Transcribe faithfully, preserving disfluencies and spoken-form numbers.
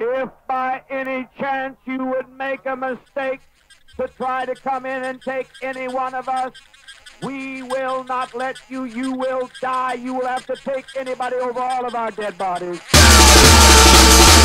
If by any chance you would make a mistake to try to come in and take any one of us, we will not let you. You will die. You will have to take anybody over all of our dead bodies.